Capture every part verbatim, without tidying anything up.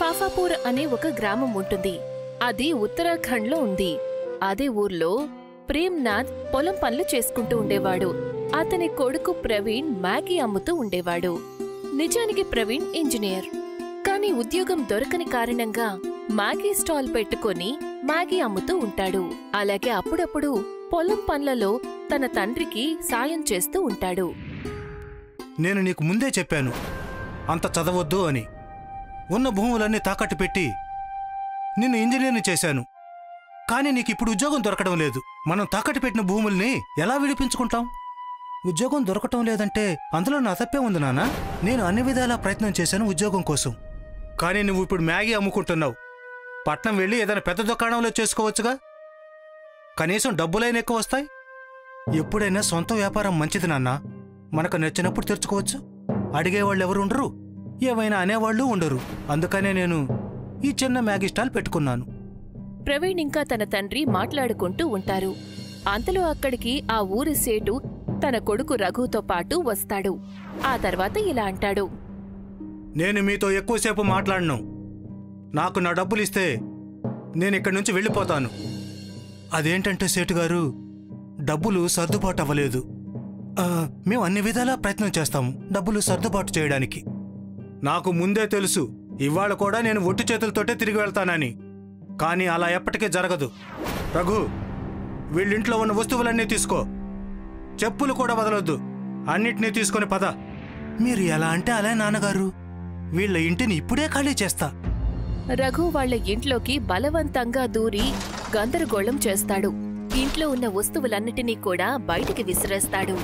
ఫాఫాపూర్ అనే ఒక గ్రామం ఉంటుంది. అది ఉత్తరాఖండ్ లో ఉంది. అదే ఊర్లో ప్రేమ్నాథ్ పొలం పనులు చేసుకుంటూ ఉండేవాడు. అతని కొడుకు ప్రవీణ్ మ్యాగీ అమ్ముతూ ఉండేవాడు. నిజానికి ప్రవీణ్ ఇంజనీర్, కానీ ఉద్యోగం దొరకని కారణంగా మ్యాగీ స్టాల్ పెట్టుకుని మ్యాగీ అమ్ముతూ ఉంటాడు. అలాగే అప్పుడప్పుడు పొలం పనులలో తన తండ్రికి సాయం చేస్తూ ఉంటాడు. నేను నీకు ముందే చెప్పాను అంత చదవద్దు అని. ఉన్న భూములన్నీ తాకట్టు పెట్టి నిన్ను ఇంజనీర్ని చేశాను. కానీ నీకు ఇప్పుడు ఉద్యోగం దొరకడం లేదు. మనం తాకట్టు పెట్టిన భూముల్ని ఎలా విడిపించుకుంటాం? ఉద్యోగం దొరకటం లేదంటే అందులో నా తప్పే ఉంది నాన్న. నేను అన్ని విధాలా ప్రయత్నం చేశాను ఉద్యోగం కోసం. కానీ నువ్వు ఇప్పుడు మ్యాగీ అమ్ముకుంటున్నావు. పట్నం వెళ్ళి ఏదైనా పెద్ద దుకాణంలో చేసుకోవచ్చుగా. కనీసం డబ్బులైనా ఎక్కువ వస్తాయి. ఎప్పుడైనా సొంత వ్యాపారం మంచిది నాన్న. మనకు నచ్చినప్పుడు తెరుచుకోవచ్చు. అడిగేవాళ్ళు ఎవరు ఉండరు, ఏమైనా అనేవాళ్ళు ఉండరు. అందుకనే నేను ఈ చిన్న మ్యాగీ స్టాల్ పెట్టుకున్నాను. ప్రవీణ్ ఇంకా తన తండ్రి మాట్లాడుకుంటూ ఉంటారు. అంతలో అక్కడికి ఆ ఊరి సేటు తన కొడుకు రఘుతో పాటు వస్తాడు. ఆ తర్వాత ఇలా అంటాడు, నేను మీతో ఎక్కువసేపు మాట్లాడను. నాకు నా డబ్బులిస్తే నేనిక్కడి నుంచి వెళ్ళిపోతాను. అదేంటంటే సేటుగారు, డబ్బులు సర్దుబాటు అవ్వలేదు. మేము అన్ని విధాలా ప్రయత్నం చేస్తాము డబ్బులు సర్దుబాటు చేయడానికి. నాకు ముందే తెలుసు ఇవాళ కూడా నేను ఒట్టి చేతులతోటే తిరిగి వెళ్తానని. కానీ అలా ఎప్పటికీ జరగదు. రఘు, వీళ్ళింట్లో ఉన్న వస్తువులన్నీ తీసుకో. చెప్పులు కూడా వదలొద్దు. అన్నిటినీ తీసుకొని పద. మీరు ఎలా అంటే అలా నాన్నగారు. వీళ్ళ ఇంటిని ఇప్పుడే ఖాళీ చేస్తా. రఘు వాళ్ల ఇంట్లోకి బలవంతంగా దూరి గందరగోళం చేస్తాడు. ఇంట్లో ఉన్న వస్తువులన్నిటినీ కూడా బయటికి విసిరేస్తాడు.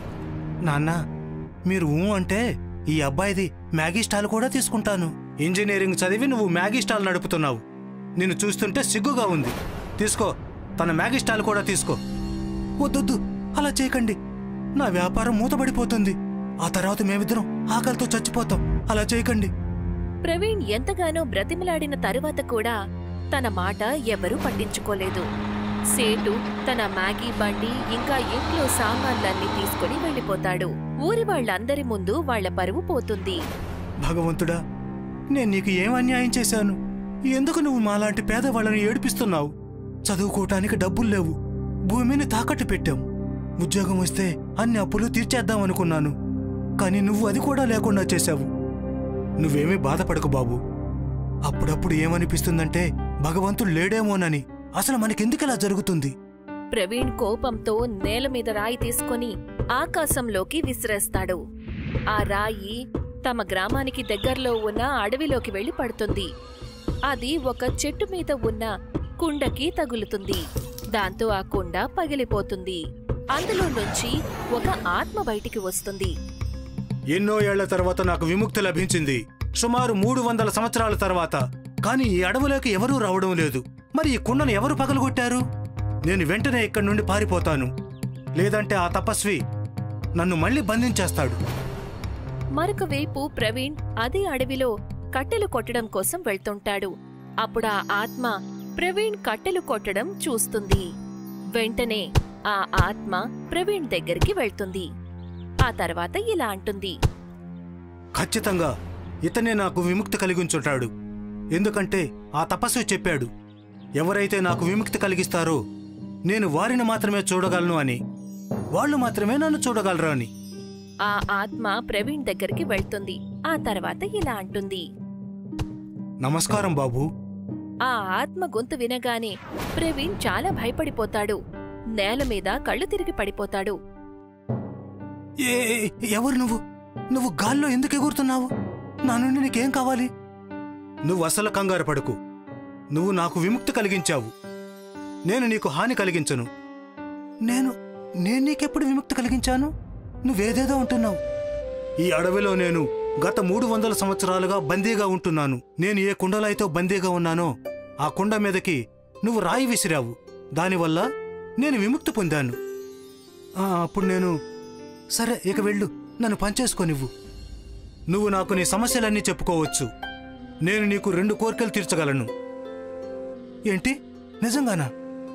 నాన్న, మీరు ఊ అంటే ఈ అబ్బాయిది మ్యాగీ స్టాల్ కూడా తీసుకుంటాను. ఇంజనీరింగ్ చదివి నువ్వు మ్యాగీ స్టాల్ నడుపుతున్నావు. నిన్ను చూస్తుంటే సిగ్గుగా ఉంది. తీసుకో, తన మ్యాగీ స్టాల్ కూడా తీసుకో. వద్దొద్దు, అలా చేయకండి. నా వ్యాపారం మూతబడిపోతుంది. ఆ తర్వాత మేమిద్దరం ఆకలితో చచ్చిపోతాం. అలా చేయకండి. ప్రవీణ్ ఎంతగానో బ్రతిమలాడిన తరువాత కూడా తన మాట ఎవరూ పట్టించుకోలేదు. సేటు తన మ్యాగీ బండి ఇంకా ఇంట్లో సామాన్లన్నీ తీసుకుని వెళ్ళిపోతాడు. ఊరి వాళ్లందరి ముందు వాళ్ల పరువు పోతుంది. భగవంతుడా, నేను నీకు ఏం అన్యాయం చేశాను? ఎందుకు నువ్వు మాలాంటి పేదవాళ్ళని ఏడిపిస్తున్నావు? చదువుకోవటానికి డబ్బులు లేవు. భూమిని తాకట్టు పెట్టాం. ఉద్యోగం వస్తే అన్ని అప్పులు తీర్చేద్దామనుకున్నాను. కానీ నువ్వు అది కూడా లేకుండా చేశావు. నువ్వేమీ బాధపడకు బాబు. అప్పుడప్పుడు ఏమనిపిస్తుందంటే భగవంతుడు లేడేమోనని. అసలు మనకెందుకలా జరుగుతుంది? ప్రవీణ్ కోపంతో నేల మీద రాయి తీసుకుని ఆకాశంలోకి విసిరేస్తాడు. ఆ రాయి తమ గ్రామానికి దగ్గరలో ఉన్న అడవిలోకి వెళ్లి పడుతుంది. అది ఒక చెట్టు మీద ఉన్న కుండకి తగులుతుంది. దాంతో ఆ కుండ పగిలిపోతుంది. అందులో నుంచి ఒక ఆత్మ బయటికి వస్తుంది. ఎన్నో ఏళ్ల తర్వాత నాకు విముక్తి లభించింది. సుమారు మూడు వందల సంవత్సరాల తర్వాత. కానీ ఈ అడవులోకి ఎవరూ రావడం లేదు. మరి ఈ కుండను ఎవరు పగలగొట్టారు? నేను వెంటనే ఇక్కడి నుండి పారిపోతాను. లేదంటే ఆ తపస్వి నన్ను మళ్లీ బంధించేస్తాడు. మరొక వైపు ప్రవీణ్ అదే అడవిలో కట్టెలు కొట్టడం కోసం వెళ్తుంటాడు. అప్పుడు ఆ ఆత్మ ప్రవీణ్ కట్టెలు కొట్టడం చూస్తుంది. వెంటనే ఆ ఆత్మ ప్రవీణ్ దగ్గరికి వెళ్తుంది. ఆ తర్వాత ఇలా అంటుంది, ఖచ్చితంగా ఇతనే నాకు విముక్తి కలిగించుంటాడు. ఎందుకంటే ఆ తపస్వి చెప్పాడు, ఎవరైతే నాకు విముక్తి కలిగిస్తారో నేను వారిని మాత్రమే చూడగలను అని. వాళ్ళు మాత్రమే నన్ను చూడగలరు అని. ఆ ఆత్మ ప్రవీణ్ దగ్గరికి వెళ్తుంది. ఆ తర్వాత ఇలా అంటుంది, నమస్కారం బాబూ. ఆ ఆత్మ గొంతు వినగానే ప్రవీణ్ చాలా భయపడిపోతాడు. నేల మీద కళ్ళు తిరిగి పడిపోతాడు. ఏ ఎవరు నువ్వు? నువ్వు గాల్లో ఎందుకు ఎగురుతున్నావు? నా నుండి నీకేం కావాలి? నువ్వు అసలు కంగారు పడకు. నువ్వు నాకు విముక్తి కలిగించావు. నేను నీకు హాని కలిగించను. నేను నేను నీకెప్పుడు విముక్తి కలిగించాను? నువ్వేదేదో ఉంటున్నావు. ఈ అడవిలో నేను గత మూడు వందల సంవత్సరాలుగా బందీగా ఉంటున్నాను. నేను ఏ కుండలో అయితే బందీగా ఉన్నానో ఆ కుండ మీదకి నువ్వు రాయి విసిరావు. దానివల్ల నేను విముక్తి పొందాను. అప్పుడు నేను, సరే ఇక వెళ్ళు, నన్ను పనిచేసుకోనివ్వు. నువ్వు నాకు నీ సమస్యలన్నీ చెప్పుకోవచ్చు. నేను నీకు రెండు కోరికలు తీర్చగలను. ఏంటి, నిజంగానా?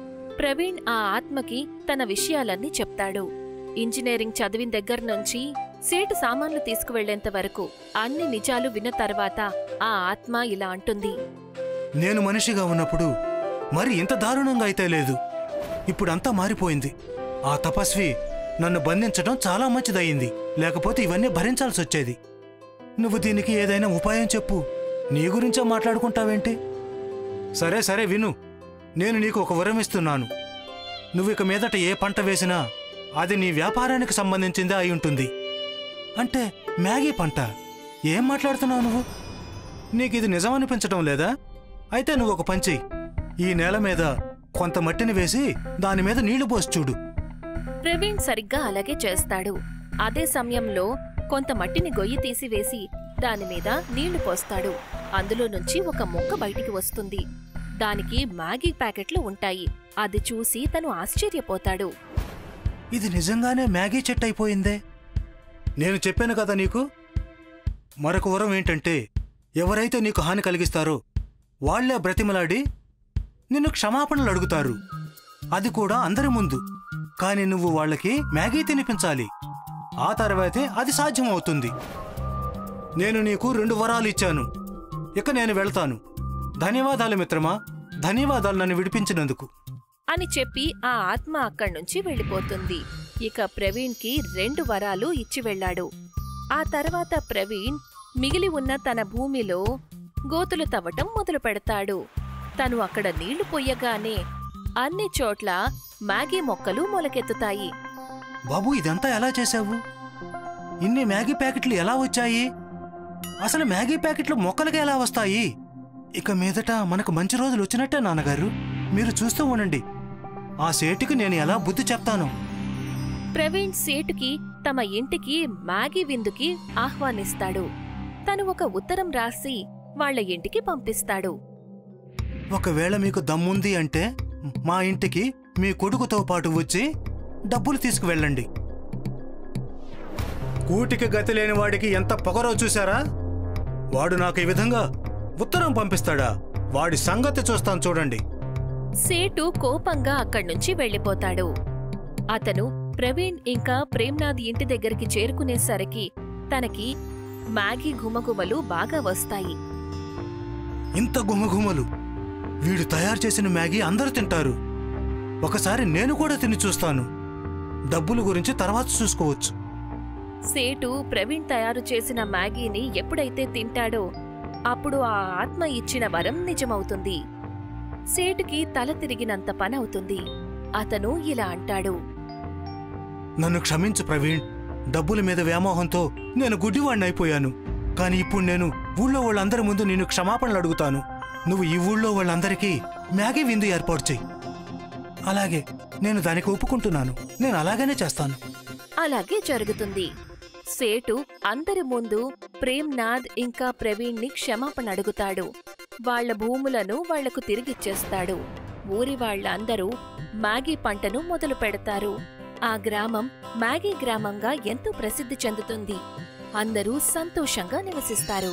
ప్రవీణ్ ఆ ఆత్మకి తన విషయాలన్నీ చెప్తాడు. ఇంజనీరింగ్ చదివిన దగ్గర నుంచి సేటు సామాన్లు తీసుకువెళ్లేంత వరకు అన్ని నిజాలు విన్న తర్వాత ఆ ఆత్మ ఇలా అంటుంది. నేను మనిషిగా ఉన్నప్పుడు మరి ఇంత దారుణంగా అయితే లేదు. ఇప్పుడంతా మారిపోయింది. ఆ తపస్వి నన్ను బంధించడం చాలా మంచిదయ్యింది, లేకపోతే ఇవన్నీ భరించాల్సి వచ్చేది. నువ్వు దీనికి ఏదైనా ఉపాయం చెప్పు. నీ గురించే మాట్లాడుకుంటావేంటి? సరే సరే విను, నేను నీకు ఒక వరం ఇస్తున్నాను. నువ్వు ఇక మీదట ఏ పంట వేసినా అది నీ వ్యాపారానికి సంబంధించిందే అయి ఉంటుంది. అంటే మ్యాగీ పంట? ఏం మాట్లాడుతున్నావు నువ్వు? నీకు ఇది నిజమనిపించటం లేదా? అయితే నువ్వు ఒక పని చెయ్యి. ఈ నేల మీద కొంత మట్టిని వేసి దాని మీద నీళ్లు పోసి చూడు. ప్రవీణ్ సరిగ్గా అలాగే చేస్తాడు. అదే సమయంలో కొంత మట్టిని గొయ్యి తీసివేసి దానిమీద నీళ్లు పోస్తాడు. అందులో నుంచి ఒక మొక్క బయటికి వస్తుంది. దానికి మ్యాగీ ప్యాకెట్లు ఉంటాయి. అది చూసి తను ఆశ్చర్యపోతాడు. ఇది నిజంగానే మ్యాగీ చెట్టు అయిపోయిందే. నేను చెప్పాను కదా నీకు. మరొక వరం ఏంటంటే, ఎవరైతే నీకు హాని కలిగిస్తారో వాళ్లే బ్రతిమలాడి నిన్ను క్షమాపణలు అడుగుతారు. అది కూడా అందరి ముందు. కాని నువ్వు వాళ్లకి మ్యాగీ తినిపించాలి. ఆ తర్వాతే అది సాధ్యమవుతుంది. నేను నీకు రెండు వరాలు ఇచ్చాను. ఇక నేను వెళ్తాను. ధన్యవాదాలు మిత్రమా, ధన్యవాదాలు నన్ను విడిపించినందుకు అని చెప్పి ఆ ఆత్మ అక్కడ్నుంచి వెళ్ళిపోతుంది. ఇక ప్రవీణ్కి రెండు వరాలు ఇచ్చి వెళ్లాడు. ఆ తర్వాత ప్రవీణ్ మిగిలి ఉన్న తన భూమిలో గోతులు తవ్వటం మొదలు పెడతాడు. తను అక్కడ నీళ్లు పొయ్యగానే అన్ని చోట్ల మ్యాగీ మొక్కలు మొలకెత్తుతాయి. బాబూ, ఇదంతా ఎలా చేశావు? ఇన్ని మ్యాగీ ప్యాకెట్లు ఎలా వచ్చాయి? అసలు మ్యాగీ ప్యాకెట్లు మొక్కలకి ఎలా వస్తాయి? ఇక మీదట మనకు మంచి రోజులు వచ్చినట్టే నాన్నగారు. మీరు చూస్తూ ఉండండి. ఆ సేటుకి నేను ఎలా బుద్ధి చెప్తాను. ప్రవీణ్ సేటుకి తమ ఇంటికి మ్యాగీ విందుకి ఆహ్వానిస్తాడు. తను ఒక ఉత్తరం రాసి వాళ్ల ఇంటికి పంపిస్తాడు. ఒకవేళ మీకు దమ్ముంది అంటే మా ఇంటికి మీ కొడుకుతో పాటు వచ్చి డబ్బులు తీసుకువెళ్ళండి. కూటికి గతి లేని వాడికి ఎంత పొగరో చూశారా? వాడు నాకు ఈ విధంగా ఉత్తరం పంపిస్తాడా? వాడి సంగతి చూస్తాను చూడండి. సేటు కోపంగా అక్కడ్నుంచి వెళ్ళిపోతాడు. అతను ప్రవీణ్ ఇంకా ప్రేమ్నాథ్ ఇంటి దగ్గరికి చేరుకునేసరికి తనకి మ్యాగీ గుమగుమలు బాగా వస్తాయి. ఇంత గుమగుమలు! వీడు తయారు చేసిన మ్యాగీ అందరూ తింటారు. ఒకసారి నేను కూడా తిని చూస్తాను. డబ్బుల గురించి తర్వాత చూసుకోవచ్చు. సేటు ప్రవీణ్ తయారు చేసిన మ్యాగీని ఎప్పుడైతే తింటాడో అప్పుడు ఆ ఆత్మ ఇచ్చిన వరం నిజమవుతుంది. సేటుకి తల తిరిగినంత పనవుతుంది. అతను ఇలా అంటాడు. నన్ను క్షమించు ప్రవీణ్. డబ్బుల మీద వ్యామోహంతో నేను గుడ్డివాణ్ణైపోయాను. కాని ఇప్పుడు నేను ఊళ్ళో వాళ్ళందరి ముందు నిన్ను క్షమాపణలు అడుగుతాను. నువ్వు ఈ ఊళ్ళో వాళ్ళందరికీ మ్యాగీ విందు ఏర్పాటు చెయ్యి. అలాగే నేను దానికి ఒప్పుకుంటున్నాను. నేను అలాగనే చేస్తాను. అలాగే జరుగుతుంది. సేటు అందరి ముందు ప్రేమ్నాథ్ ఇంకా ప్రవీణ్ని క్షమాపణ అడుగుతాడు. వాళ్ల భూములను వాళ్లకు తిరిగిచ్చేస్తాడు. ఊరి వాళ్ళందరూ మ్యాగీ పంటను మొదలు పెడతారు. ఆ గ్రామం మ్యాగీ గ్రామంగా ఎంతో ప్రసిద్ధి చెందుతుంది. అందరూ సంతోషంగా నివసిస్తారు.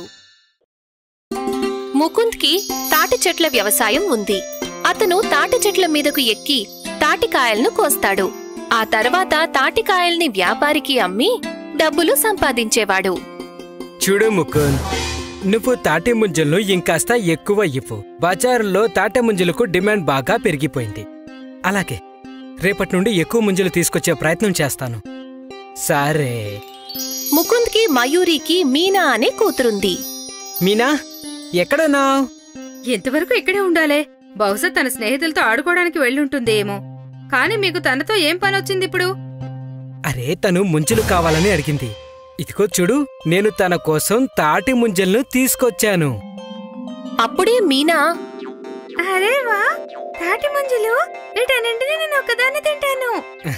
ముకుంద్కి తాటి చెట్ల వ్యవసాయం ఉంది. అతను తాటి చెట్ల మీదకు ఎక్కి తాటికాయలను కోస్తాడు. ఆ తర్వాత తాటికాయల్ని వ్యాపారికి అమ్మి డబ్బులు సంపాదించేవాడు. చూడు ముకుంద్, నువ్వు తాటి ముంజలను ఇంకాస్త ఎక్కువ ఇవ్వు. బజారులో తాటి ముంజలకు డిమాండ్ బాగా పెరిగిపోయింది. అలాగే రేపటి నుండి ఎక్కువ ముంజలు తీసుకొచ్చే ప్రయత్నం చేస్తాను. సరే. ముకుంద్కి మయూరికి మీనా అనే కూతురుంది. మీనా, ఎక్కడున్నావ్? ఎంతవరకు ఇక్కడే ఉండాలే. బహుశా తన స్నేహితులతో ఆడుకోవడానికి వెళ్ళుంటుందేమో. కాని మీకు తనతో ఏం పనొచ్చింది ఇప్పుడు? అరే, తను ముంజలు కావాలని అడిగింది. ఇదిగో చూడు, నేను తన కోసం తాటి ముంజలను తీసుకొచ్చాను. అప్పుడే మీనా, అరే వా, తాటి ముంజలు! వీటన్నింటినీ నేను ఒక్కదాన్ని తింటాను.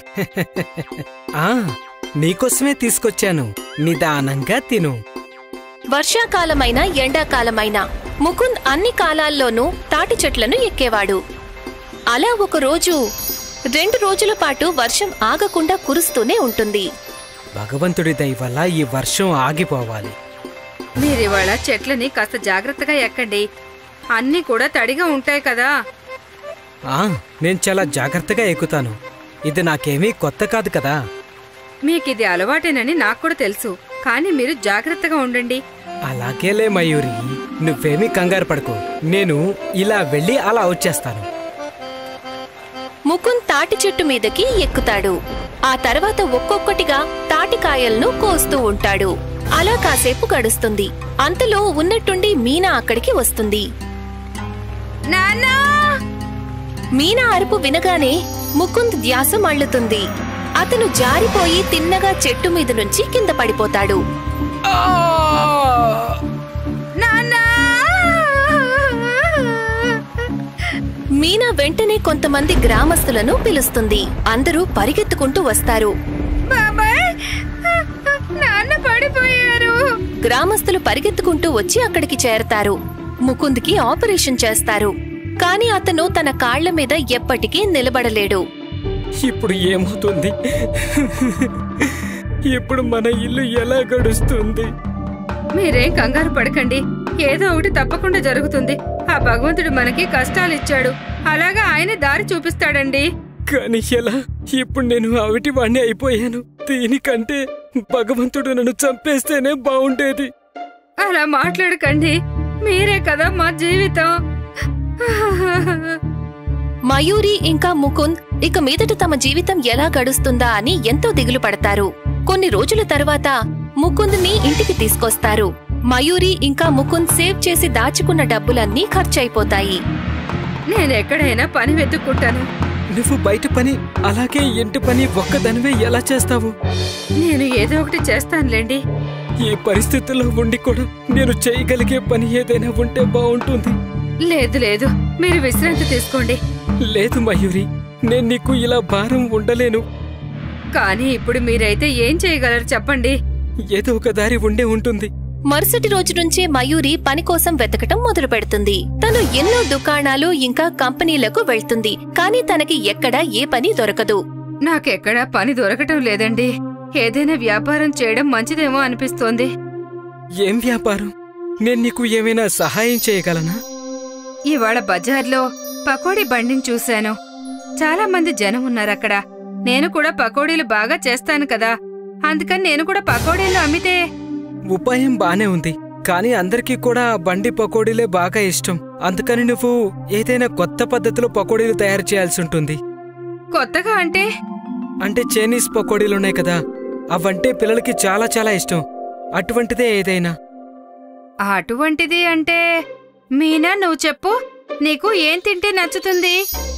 ఆ నీకోసమే తీసుకొచ్చాను. నిదానంగా తిను. వర్షాకాలమైనా ఎండాకాలమైనా ముకుంద్ అన్ని కాలాల్లోనూ తాటి చెట్లను ఎక్కేవాడు. అలా ఒకరోజు రెండు రోజుల పాటు వర్షం ఆగకుండా కురుస్తూనే ఉంటుంది. భగవంతుడి దయ వల్ల ఈ వర్షం ఆగిపోవాలి. మీరివాళ చెట్లని కాస్త జాగ్రత్తగా ఎక్కండి. అన్నీ కూడా తడిగా ఉంటాయి కదా. ఆ నేను చాలా జాగ్రత్తగా ఎక్కుతాను. ఇది నాకేమీ కొత్త కాదు కదా. మీకిది అలవాటేనని నాకు కూడా తెలుసు, కానీ మీరు జాగ్రత్తగా ఉండండి. అలాగేలే మయూరి, నువ్వేమీ కంగారు పడకు. నేను ఇలా వెళ్ళి అలా వచ్చేస్తాను. ముకుంద్ తాటి చెట్టు మీదకి ఎక్కుతాడు. ఆ తర్వాత ఒక్కొక్కటిగా తాటికాయలను కోస్తూ ఉంటాడు. అలా కాసేపు గడుస్తుంది. అంతలో ఉన్నట్టుండి మీనా అక్కడికి వస్తుంది. నాన్నా! మీనా అరుపు వినగానే ముకుంద్ ధ్యాస మళ్ళుతుంది. అతను జారిపోయి తిన్నగా చెట్టు మీద నుంచి కింద పడిపోతాడు. నాన్నా! మీనా వెంటనే కొంతమంది గ్రామస్తులను పిలుస్తుంది. అందరూ పరిగెత్తుకుంటూ వస్తారు. బాబాయ్, నాన్న పడిపోయారు. గ్రామస్తులు పరిగెత్తుకుంటూ వచ్చి అక్కడికి చేరతారు. ముకుంద్కి ఆపరేషన్ చేస్తారు. కాని అతను తన కాళ్ల మీద ఎప్పటికీ నిలబడలేడు. ఇప్పుడు ఏమవుతుంది? ఇప్పుడు మన ఇల్లు ఎలా గడుస్తుంది? మీరేం కంగారు పడకండి, ఏదో ఒకటి తప్పకుండా జరుగుతుంది. ఆ భగవంతుడు మనకి కష్టాలిచ్చాడు, అలాగా ఆయన దారి చూపిస్తాడండి. కానీ ఎలా? ఇప్పుడు నేను అవిటి వాణ్ణి అయిపోయాను. దీనికంటే భగవంతుడు నన్ను చంపేస్తేనే బాగుండేది. అలా మాట్లాడకండి, మీరే కదా మా జీవితం. మయూరి ఇంకా ముకుంద్ ఇక మీదట తమ జీవితం ఎలా గడుస్తుందా అని ఎంతో దిగులు పడతారు. కొన్ని రోజుల తర్వాత ముకుంద్ని ఇంటికి తీసుకొస్తారు. మయూరి ఇంకా ముకుంద్ సేవ్ చేసి దాచుకున్న డబ్బులన్నీ ఖర్చయిపోతాయి. నేనెక్కడైనా పని వెతుక్కుంటాను. నువ్వు బయట పని, అలాగే ఇంటి పని ఒక్కదానివే ఎలా చేస్తావు? నేను ఏదో ఒకటి చేస్తానులేండి. ఈ పరిస్థితుల్లో ఉండి కూడా నేను చేయగలిగే పని ఏదైనా ఉంటే బాగుంటుంది. లేదు లేదు, మీరు విశ్రాంతి తీసుకోండి. లేదు మయూరి, నేను నీకు ఇలా భారం ఉండలేను. కానీ ఇప్పుడు మీరైతే ఏం చేయగలరు చెప్పండి. ఏదో ఒక దారి ఉండే ఉంటుంది. మరుసటి రోజు నుంచే మయూరి పని కోసం వెతకటం మొదలు పెడుతుంది. తను ఎన్నో దుకాణాలు ఇంకా కంపెనీలకు వెళ్తుంది. కానీ తనకి ఎక్కడా ఏ పని దొరకదు. నాకెక్కడా పని దొరకటం లేదండి. ఏదైనా వ్యాపారం చేయడం మంచిదేమో అనిపిస్తోంది. ఏం వ్యాపారం? నేను నీకు ఏమైనా సహాయం చేయగలనా? ఇవాళ బజార్లో పకోడీ బండిని చూశాను. చాలా మంది జనం ఉన్నారక్కడ. నేను కూడా పకోడీలు బాగా చేస్తాను కదా, అందుకని నేను కూడా పకోడీలు అమ్మితే. ఉపాయం బానే ఉంది, కానీ అందరికీ కూడా బండి పకోడీలే బాగా ఇష్టం. అందుకని నువ్వు ఏదైనా కొత్త పద్ధతిలో పకోడీలు తయారు చేయాల్సి ఉంటుంది. కొత్తగా అంటే? అంటే చైనీస్ పకోడీలున్నాయి కదా, అవంటే పిల్లలకి చాలా చాలా ఇష్టం. అటువంటిదే ఏదైనా. అటువంటిది అంటే మీనా, నువ్వు చెప్పు, నీకు ఏం తింటే నచ్చుతుంది?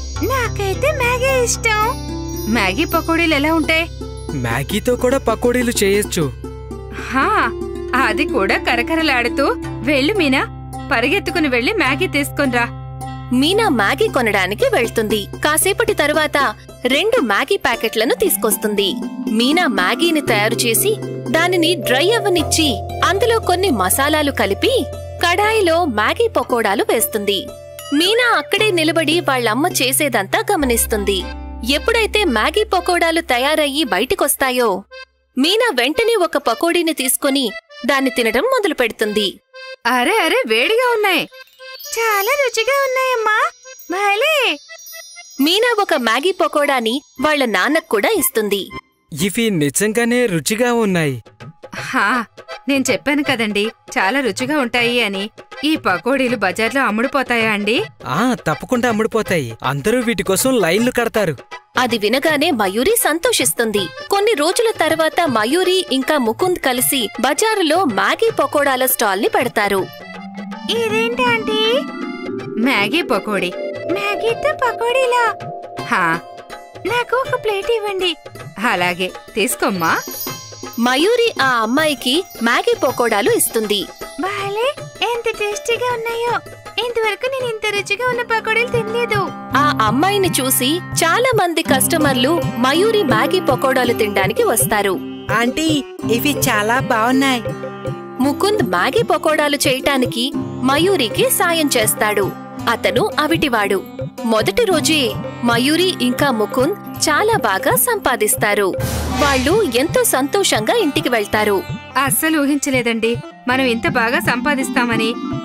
నాకైతే మ్యాగీ ఇష్టం. మ్యాగీ పకోడీలు ఎలా ఉంటాయి? మ్యాగీతో కూడా పకోడీలు చేయొచ్చు. హా, అది కూడా కరకరలాడుతూ. వెళ్ళు మీనా, పరిగెత్తుకుని వెళ్లి మ్యాగీ తీసుకునిరా. మీనా మ్యాగీ కొనడానికి వెళ్తుంది. కాసేపటి తరువాత రెండు మ్యాగీ ప్యాకెట్లను తీసుకొస్తుంది. మీనా మ్యాగీని తయారు చేసి దానిని డ్రై అవ్వనిచ్చి అందులో కొన్ని మసాలాలు కలిపి కడాయిలో మ్యాగీ పకోడాలు వేస్తుంది. మీనా అక్కడే నిలబడి వాళ్ళమ్మ చేసేదంతా గమనిస్తుంది. ఎప్పుడైతే మ్యాగీ పకోడాలు తయారయ్యి బయటికొస్తాయో మీనా వెంటనే ఒక పకోడీని తీసుకుని దాన్ని తినడం మొదలు పెడుతుంది. అరే అరే, వేడిగా ఉన్నాయి, చాలా రుచిగా ఉన్నాయమ్మా, భలే. మీనా ఒక మ్యాగీ పకోడాని వాళ్ల నాన్నకు కూడా ఇస్తుంది. ఇవి నిజంగానే రుచిగా ఉన్నాయి. హా, నేను చెప్పాను కదండి, చాలా రుచిగా ఉంటాయి అని. ఈ పకోడీలు బజార్లో అమ్ముడుపోతాయా అండి? ఆ తప్పకుండా అమ్ముడుపోతాయి. అందరూ వీటి కోసం లైన్లు కడతారు. అది వినగానే మయూరి సంతోషిస్తుంది. కొన్ని రోజుల తర్వాత మయూరి ఇంకా ముకుంద్ కలిసి బజారులో మ్యాగీ పకోడాల స్టాల్ ని పెడతారు. ఇదేంటి ఆంటీ? మ్యాగీ పకోడీ. మ్యాగీతో పకోడీలా? హా, నాకు ఒక ప్లేట్ ఇవ్వండి. అలాగే, తీసుకోమ్మా. మయూరి ఆ అమ్మాయికి మ్యాగీ పకోడాలు ఇస్తుంది. బాలే, ఎంత టేస్టీగా ఉన్నాయో. ఇంతవరకు నేను ఇంత రుచిగా ఉన్న పకోడీలు తినలేదు. ఆ అమ్మాయిని చూసి చాలా మంది కస్టమర్లు మయూరి మ్యాగీ పకోడాలు తినడానికి వస్తారు. ఆంటీ, ఇవి చాలా బాగున్నాయి. ముకుంద్ మ్యాగీ పకోడాలు చేయటానికి మయూరికి సాయం చేస్తాడు. అతను అవిటివాడు. మొదటి రోజే మయూరి ఇంకా ముకుంద్ చాలా బాగా సంపాదిస్తారు. వాళ్ళు ఎంతో సంతోషంగా ఇంటికి వెళ్తారు. అస్సలు ఊహించలేదండి మనం ఇంత బాగా సంపాదిస్తామని.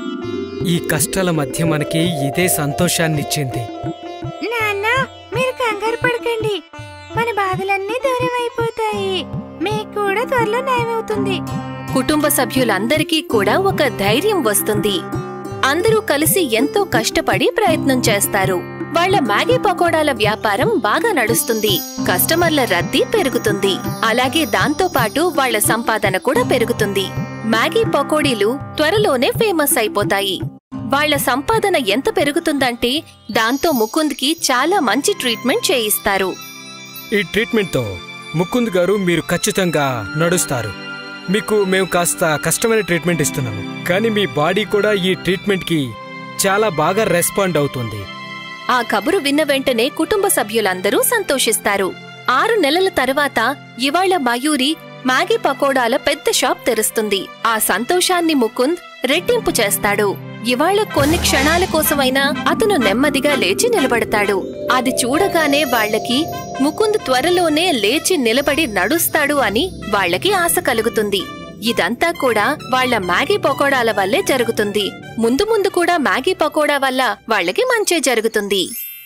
ఈ కష్టాల మధ్య మనకి ఇదే సంతోషాన్నిచ్చింది. నాన్న, మీరు కంగారు పడకండి, మన బాధలన్నీ దూరం అయిపోతాయి. కూడా త్వరలో నయమవుతుంది. కుటుంబ సభ్యులందరికీ కూడా ఒక ధైర్యం వస్తుంది. అందరూ కలిసి ఎంతో కష్టపడి ప్రయత్నం చేస్తారు. వాళ్ల మ్యాగీ పకోడాల వ్యాపారం బాగా నడుస్తుంది. కస్టమర్ల రద్దీ పెరుగుతుంది. అలాగే దాంతో పాటు వాళ్ల సంపాదన కూడా పెరుగుతుంది. మ్యాగీ పకోడీలు త్వరలోనే ఫేమస్ అయిపోతాయి. వాళ్ల సంపాదన ఎంత పెరుగుతుందంటే దాంతో ముకుంద్కి చాలా మంచి ట్రీట్మెంట్ చేయిస్తారు. ఈ ట్రీట్మెంట్తో ముకుంద్ గారు మీరు ఖచ్చితంగా నడుస్తారు. మీకు మేము కాస్త కష్టమైన ట్రీట్మెంట్ ఇస్తున్నాము, కానీ మీ బాడీ కూడా ఈ ట్రీట్మెంట్కి చాలా బాగా రెస్పాండ్ అవుతుంది. ఆ కబురు విన్న వెంటనే కుటుంబ సభ్యులందరూ సంతోషిస్తారు. ఆరు నెలల తర్వాత ఇవాళ మయూరి మ్యాగీ పకోడాల పెద్ద షాప్ తెరుస్తుంది. ఆ సంతోషాన్ని ముకుంద్ రెట్టింపు చేస్తాడు. ఇవాళ కొన్ని క్షణాల కోసమైనా అతను నెమ్మదిగా లేచి నిలబడతాడు. అది చూడగానే వాళ్లకి ముకుంద్ త్వరలోనే లేచి నిలబడి నడుస్తాడు అని వాళ్లకి ఆశ కలుగుతుంది. ఇదంతా కూడా వాళ్ల మ్యాగీ పకోడాల వల్లే జరుగుతుంది. ముందు ముందు కూడా మ్యాగీ పకోడా వల్ల వాళ్లకి మంచే జరుగుతుంది.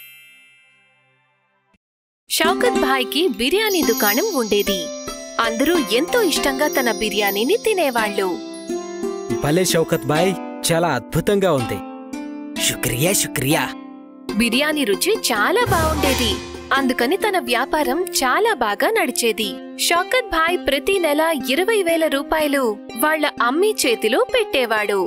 షౌకత్ భాయ్కి బిర్యానీ దుకాణం ఉండేది. అందరూ ఎంతో ఇష్టంగా తన బిర్యానీని తినేవాళ్లు. భలే షౌకత్ భాయ్, చాలా అద్భుతంగా ఉంది. శుక్రియా శుక్రియా. బిర్యానీ రుచి చాలా బావుండేది. అందుకని తన వ్యాపారం చాలా బాగా నడిచేది. షౌకత్ భాయ్ ప్రతి నెల ఇరవై వేల రూపాయలు వాళ్ల అమ్మీ చేతిలో పెట్టేవాడు.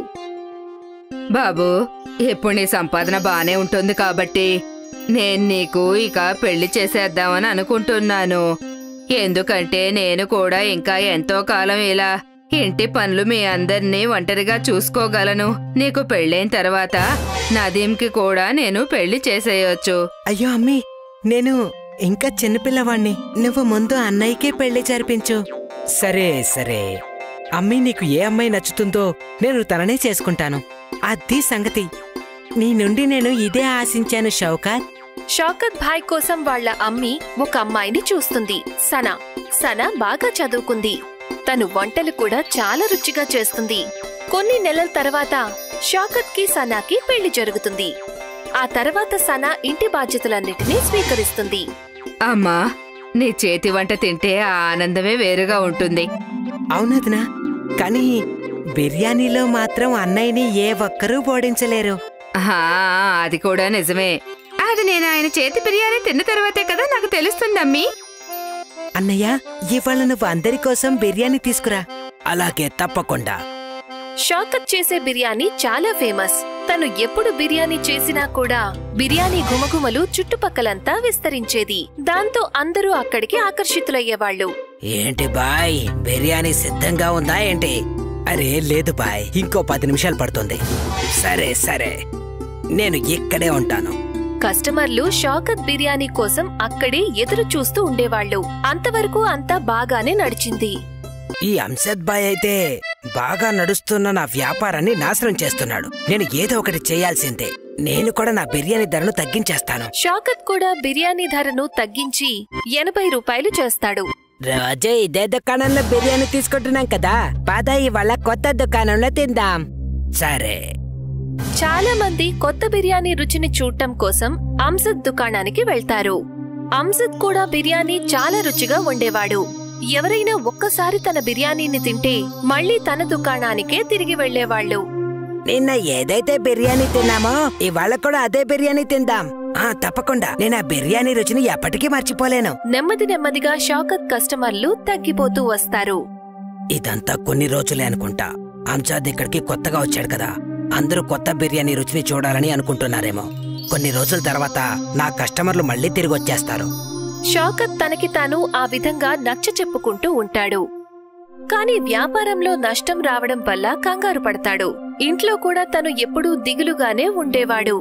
బాబూ, ఇప్పుడు నీ సంపాదన బానే ఉంటుంది కాబట్టి నేను నీకు ఇక పెళ్లి చేసేద్దామని అనుకుంటున్నాను. ఎందుకంటే నేను కూడా ఇంకా ఎంతో కాలం ఇలా ఇంటి పనులు మీ అందర్నీ ఒంటరిగా చూసుకోగలను. నీకు పెళ్ళైన తర్వాత నదీంకి కూడా నేను పెళ్లి చేసేయొచ్చు. అయ్యో అమ్మీ, నేను ఇంకా చిన్నపిల్లవాణ్ణి. నువ్వు ముందు అన్నయ్యకే పెళ్లి జరిపించు. సరే సరే, అమ్మీ, నీకు ఏ అమ్మాయి నచ్చుతుందో నేను తననే చేసుకుంటాను. అది సంగతి. నీ నుండి నేను ఇదే ఆశించాను షౌకత్. షౌకత్ భాయ్ కోసం వాళ్ల అమ్మి ఒక అమ్మాయిని చూస్తుంది, సనా. సనా బాగా చదువుకుంది. తను వంటలు కూడా చాలా రుచిగా చేస్తుంది. కొన్ని నెలల తర్వాత షౌకత్ కి సనాకి పెళ్లి జరుగుతుంది. ఆ తర్వాత సనా ఇంటి బాధ్యతలన్నిటినీ స్వీకరిస్తుంది. అమ్మా, నీ చేతి వంట తింటే ఆ ఆనందమే వేరుగా ఉంటుంది. అవునదినా, కానీ బిర్యానీలో మాత్రం అన్నయ్యని ఏ ఒక్కరూ ఓడించలేరు. ఆహా, అది కూడా నిజమే. అది నేను ఆయన చేతి బిర్యానీ తిన్న తర్వాతే కదా నాకు తెలుస్తుందమ్మీ. అన్నయ్య, ఇవాళ నువ్వు అందరి కోసం బిర్యానీ తీసుకురా. అలాగే, తప్పకుండా. షౌకత్ చేసే బిర్యానీ చాలా ఫేమస్. తను ఎప్పుడు బిర్యానీ చేసినా కూడా బిర్యానీ గుమగుమలు చుట్టుపక్కలంతా విస్తరించేది. దాంతో అందరూ అక్కడికి ఆకర్షితులయ్యేవాళ్లు. ఏంటి బాయ్, బిర్యానీ సిద్ధంగా ఉందా ఏంటి? అరే లేదు బాయ్, ఇంకో పది నిమిషాలు పడుతుంది. సరే సరే, నేను ఇక్కడే ఉంటాను. కస్టమర్లు షౌకత్ బిర్యానీ కోసం అక్కడే ఎదురు చూస్తూ ఉండేవాళ్లు. అంతవరకు అంతా బాగానే నడిచింది. ఈ అంశద్ బాయ్ అయితే బాగా నడుస్తున్న నా వ్యాపారాన్ని నాశనం చేస్తున్నాడు. నేను ఏదో ఒకటి చేయాల్సిందే. నేను కూడా నా బిర్యానీ ధరను తగ్గించేస్తాను. షౌకత్ కూడా బిర్యానీ ధరను తగ్గించి ఎనభై రూపాయలు చేస్తాడు. రోజు ఇదే దుకాణంలో బిర్యానీ తీసుకుంటున్నాం కదా, పద ఇవాళ కొత్త దుకాణంలో తిందాం. సరే. చాలా మంది కొత్త బిర్యానీ రుచిని చూడటం కోసం అంజద్ దుకాణానికి వెళ్తారు. అంజద్ కూడా బిర్యానీ చాలా రుచిగా వండేవాడు. ఎవరైనా ఒక్కసారి తన బిర్యానీని తింటే మళ్లీ తన దుకాణానికే తిరిగి వెళ్లేవాళ్లు. నిన్న ఏదైతే బిర్యానీ తిన్నామో ఇవాళ కూడా అదే బిర్యానీ తిందాం. ఆ తప్పకుండా, నేను ఆ బిర్యానీ రుచిని ఎప్పటికీ మర్చిపోలేను. నెమ్మది నెమ్మదిగా షౌకత్ కస్టమర్లు తగ్గిపోతూ వస్తారు. ఇదంతా కొన్ని రోజులే అనుకుంటా. అంజద్ ఇక్కడికి కొత్తగా వచ్చాడు కదా, అందరూ కొత్త బిర్యానీ రుచిని చూడాలని అనుకుంటున్నారేమో. కొన్ని రోజుల తర్వాత నా కస్టమర్లు మళ్లీ తిరిగి వచ్చేస్తారు. షౌకత్ తనకి తాను ఆ విధంగా నచ్చ చెప్పుకుంటూ ఉంటాడు. కాని వ్యాపారంలో నష్టం రావడం వల్ల కంగారు పడతాడు. ఇంట్లో కూడా తను ఎప్పుడూ దిగులుగానే ఉండేవాడు.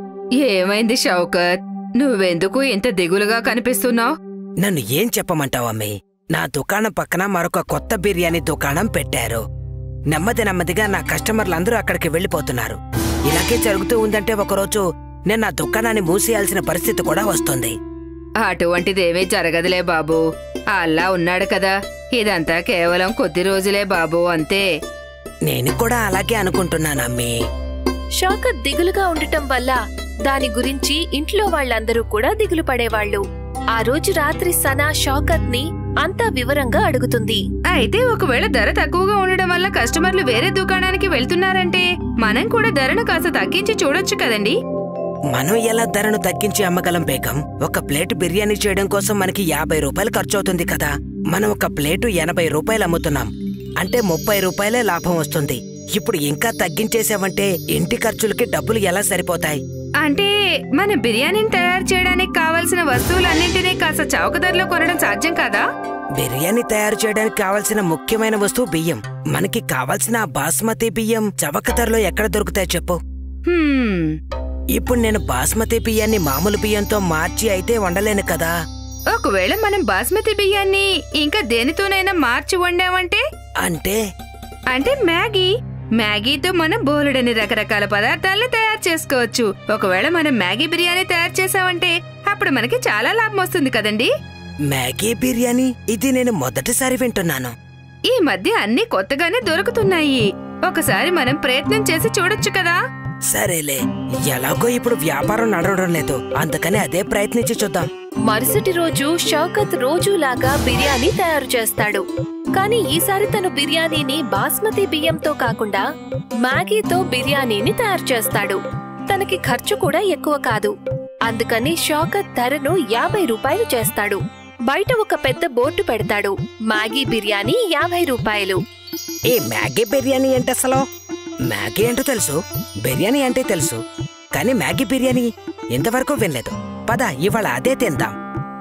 ఏమైంది షౌకత్, నువ్వెందుకు ఇంత దిగులుగా కనిపిస్తున్నావు? నన్ను ఏం చెప్పమంటావు అమ్మి? నా దుకాణం పక్కన మరొక కొత్త బిర్యానీ దుకాణం పెట్టారు. నెమ్మది నెమ్మదిగా నా కస్టమర్లందరూ అక్కడికి వెళ్లిపోతున్నారు. ఇలాగే జరుగుతూ ఉందంటే ఒకరోజు నేను నా దుకాణాన్ని మూసేయాల్సిన పరిస్థితి కూడా వస్తుంది. అటువంటిదేమీ జరగదులే బాబూ. అల్లా ఉన్నాడు కదా, ఇదంతా కేవలం కొద్ది రోజులే బాబూ, అంతే. నేను కూడా అలాగే అనుకుంటున్నానమ్మీ. షౌకత్ దిగులుగా ఉండటం వల్ల దాని గురించి ఇంట్లో వాళ్లందరూ కూడా దిగులు పడేవాళ్లు. ఆ రోజు రాత్రి సనా షౌకత్ ని అంతా వివరంగా అడుగుతుంది. అయితే ఒకవేళ ధర తక్కువగా ఉండడం వల్ల కస్టమర్లు వేరే దుకాణానికి వెళ్తున్నారంటే మనం కూడా ధరను కాస్త తగ్గించి చూడొచ్చు కదండి. మనం ఎలా ధరను తగ్గించి అమ్మగలం బేగం? ఒక ప్లేట్ బిర్యానీ చేయడం కోసం మనకి యాభై రూపాయలు ఖర్చు అవుతుంది కదా. మనం ఒక ప్లేటు ఎనభై రూపాయలు అమ్ముతున్నాం అంటే ముప్పై రూపాయలే లాభం వస్తుంది. ఇప్పుడు ఇంకా తగ్గించేసావంటే ఇంటి ఖర్చులకి డబ్బులు ఎలా సరిపోతాయి? అంటే మన బిర్యానీని తయారు చేయడానికి కావలసిన వస్తువులన్నింటినీ కాస్త చౌక ధరలో కొనడం సాధ్యం కాదా? బిర్యానీ తయారు చేయడానికి కావాల్సిన ముఖ్యమైన వస్తువు బియ్యం. మనకి కావాల్సిన బాస్మతి బియ్యం చవక ధరలో ఎక్కడ దొరుకుతాయి చెప్పు? హ్మ్, ఇప్పుడు నేను బాస్మతి బియ్యాన్ని మామూలు బియ్యంతో మార్చి అయితే వండలేను కదా. ఒకవేళ మనం బాస్మతి బియ్యాన్ని ఇంకా దేనితోనైనా మార్చి వండామంటే? అంటే అంటే మ్యాగీ మ్యాగీతో మనం బోలెడని రకరకాల పదార్థాలని తయారు చేసుకోవచ్చు. ఒకవేళ మనం మ్యాగీ బిర్యానీ తయారు చేసామంటే అప్పుడు మనకి చాలా లాభం వస్తుంది కదండి. మ్యాగీ బిర్యానీ? ఇది నేను మొదటిసారి వింటున్నాను. ఈ మధ్య అన్ని కొత్తగానే దొరుకుతున్నాయి. ఒకసారి మనం ప్రయత్నం చేసి చూడొచ్చు కదా. సరేలే, ఎలాగో ఇప్పుడు వ్యాపారం నడవడం లేదు, అందుకని అదే ప్రయత్నించి చూద్దాం. మరుసటి రోజు షౌకత్ రోజులాగా బిర్యానీ తయారు చేస్తాడు. కానీ ఈసారి తను బిర్యానీని బాస్మతి బియ్యంతో కాకుండా మ్యాగీతో బిర్యానీని తయారు చేస్తాడు. తనకి ఖర్చు కూడా ఎక్కువ కాదు. అందుకని షౌకత్ ధరను యాభై రూపాయలు చేస్తాడు. బయట ఒక పెద్ద బోర్డు పెడతాడు, మ్యాగీ బిర్యానీ యాభై రూపాయలు. ఈ మ్యాగీ బిర్యానీ అంటే అసలు? మ్యాగీ అంటే తెలుసు, బిర్యానీ అంటే తెలుసు, కానీ మ్యాగీ బిర్యానీ ఇంతవరకు వినలేదు. పద ఇవాళ అదే తిందాం.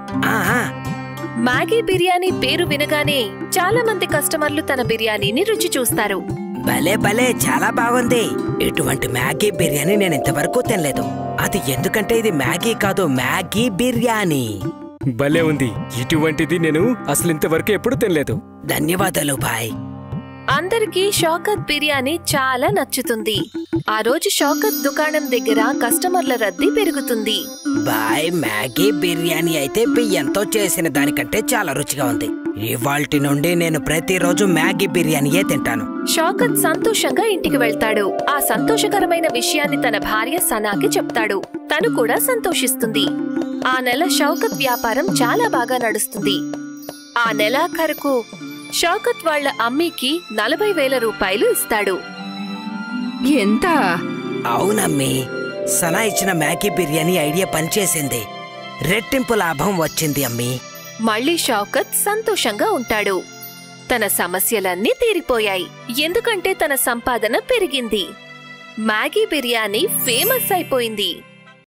ఆ మ్యాగీ బిర్యానీ పేరు వినగానే చాలా మంది కస్టమర్లు తన బిర్యానీని రుచి చూస్తారు. భలే భలే, చాలా బాగుంది. ఇటువంటి మ్యాగీ బిర్యానీ నేను ఇంతవరకు తినలేదు. అది ఎందుకంటే ఇది మ్యాగీ కాదు, మ్యాగీ బిర్యానీ. భలే ఉంది. ఇటువంటిది నేను అసలు ఇంతవరకు ఎప్పుడు తినలేదు. ధన్యవాదాలు బాయ్. అందరికీ షౌకత్ బిర్యానీ చాలా నచ్చుతుంది. ఆ రోజు షౌకత్ దుకాణం దగ్గర కస్టమర్ల రద్దీ పెరుగుతుంది. బాయ్, మ్యాగీ బిర్యానీ అయితే బియ్యంతో చేసిన దానికంటే చాలా రుచిగా ఉంది. ఇవాల్టి నుండి నేను ప్రతిరోజు మ్యాగీ బిర్యానీయే తింటాను. షౌకత్ సంతోషంగా ఇంటికి వెళ్తాడు. ఆ సంతోషకరమైన విషయాన్ని తన భార్య సనాకి చెప్తాడు. తను కూడా సంతోషిస్తుంది. ఆ నెల షౌకత్ వ్యాపారం చాలా బాగా నడుస్తుంది. ఆ నెలాఖరుకు షౌకత్ వాళ్ల అమ్మీకి నలభై వేల రూపాయలు ఇస్తాడు. ఎంత? అవునమ్మీ, సనా ఇచ్చిన మ్యాగీ బిర్యానీ ఐడియా పనిచేసింది. రెట్టింపు లాభం వచ్చింది అమ్మీ. మళ్లీ షౌకత్ సంతోషంగా ఉంటాడు. తన సమస్యలన్నీ తీరిపోయాయి, ఎందుకంటే తన సంపాదన పెరిగింది. మ్యాగీ బిర్యానీ ఫేమస్ అయిపోయింది.